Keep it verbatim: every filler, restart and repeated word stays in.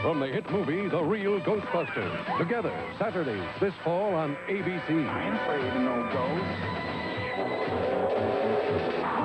from the hit movie The Real Ghostbusters. Together, Saturdays this fall on A B C. I ain't afraid of no ghosts.